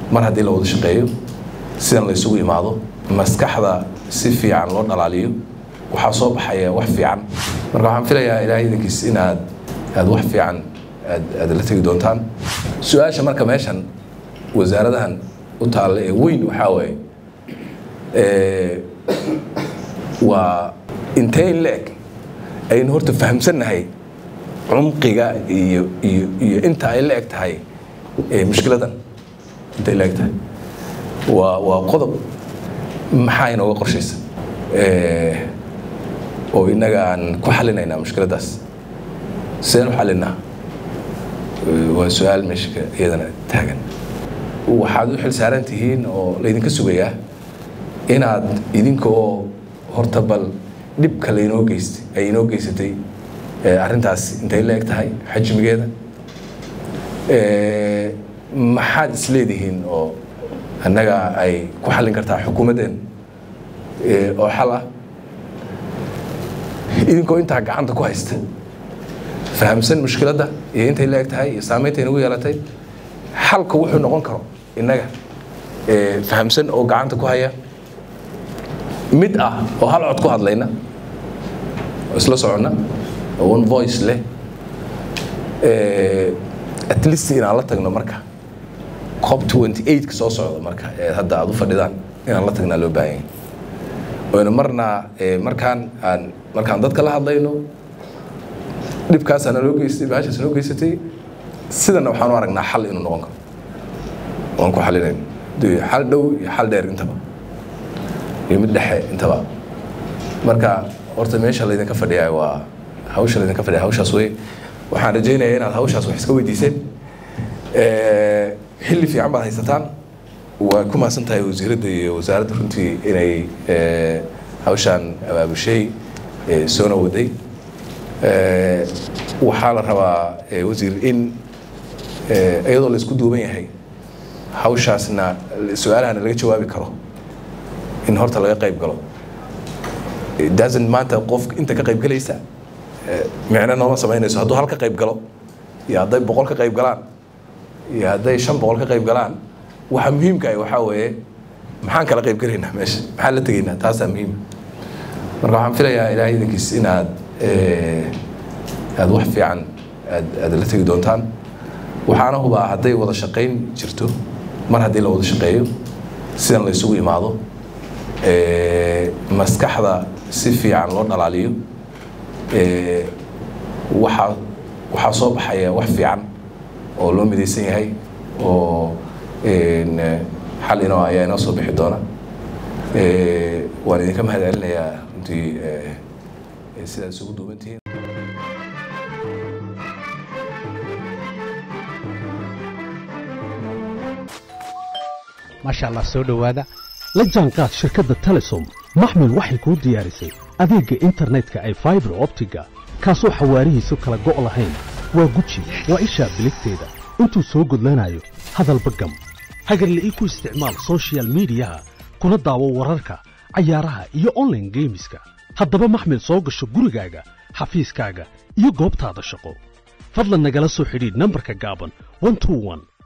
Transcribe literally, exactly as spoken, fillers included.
mar haddii la wada shaqeeyo sidan la isugu imaado maskaxda si fiican loo dhalaaliyo waxaa soo baxaya wax fiican marka waxaan filayaa ilaahay idinkiis inaad aad wax fiican aad aad la tagi doontaan su'aasha marka meeshan wasaaradahan u taal ee weyn waxa way ee waa intee leeg aynu horta fahamsanahay cumqiga iyo iyo iyo inta ay leeg tahay ee mushkiladan intay leeg tahay waa waa qodob maxay inoo qorshaysan ee oo inaga aan ku xalinayna mushkiladaas seen xalinaa waa su'aal meeshka iyadana taagan waxaad u xil saaran tihiin oo la idinka sugayaa inaad idinkoo horta bal dhibka la inoo geystay ay inoo geysatay arrintaas intay leeg tahay xajmigeeda ee maxaad isleedihiin oo annaga ay ku xalin kartaa xukuumadeen ee oo xal ah idinkoo intaa gacanta ku haysta fahamsan mushkiladda iyo intay leeg tahay iyo saameynta inagu yeelatay xalka wuxuu noqon karo innaga ee fahamsan oo gacanta ku haya mid ah oo hal cod ku hadlayna isla soconna one voice leh ee at least inaan la tagno marka COP twenty-eight ka soo socdo marka ee hadda aad u fadhidaan inaan la tagnaa loo baahan yahay oo marna ee markaan aan markaan dadka la hadlayno dhibkaas aan loo geystay baashaas loo geystay sidana waxaan u aragnaa xal inuu noqon karo waan ku xalinayno xal dhow iyo xal dheer intaba iyo mid dhexe intaba marka horta meesha la idinka fadhiyaa waa hawsha la idinka fadhiyaa hawshaas way waxaan rajaynayaa inaad hawshaas wax iska weydiiseen ee xilli fiican baad haysataan waa ku maasan tahay wasiiradda iyo wasaaradda runtii inay ee hawshan abaabushay ee soo nawaday ee waxaa la rabaa wasiir in ee iyadoo la isku duuban yahay hawshaasna su'aalahana laga jawaabi karo in horta laga qayb galo it doesn't matter qof inta ka qayb galaysa macna nooma sameynayso hadduu hal ka qayb galo iyo hadday boqol ka qayb galaan iyo hadday shan boqol ka qayb galaan waxa muhiimka ah waxa weeye maxaan kala qayb galaynaa meesha maxaan la tagaynaa taasaa muhiim marka waxaan filayaa ilaahay idinkiis inaad ee aad wax fiican aad aad la tagi doontaan waxaana hubaa hadday wada shaqayn jirto mar haddii la wada shaqeeyo sidan la isugu imaado ee maskaxda si fiican loo dhalaaliyo ee waxa waxa soo baxaya wax fiican oo loo midaysan yahay oo een xal inoo ayaa inoo soo bixi doona ee waan idinka mahadcelinayaa intii ee sidaas isugu duubantihiin maasha Allah soo dhawaada la jaanqaad shirkadda Telesom maxmil waxay ku diyaarisay adeegga internetka ay fiber optiga kaasoo xawaarihiisu kala go' lahayn waa guji waa isha biligteeda intuu soo gudlanayo hadalba gam hagarla ii ku isticmaal social media kuna daawo wararka cayaaraha iyo online gameska haddaba maxmil soo gasho gurigaaga xafiiskaaga iyo goobtaada shaqo fadlan nagala soo xidhiidh nambarka gaaban one two one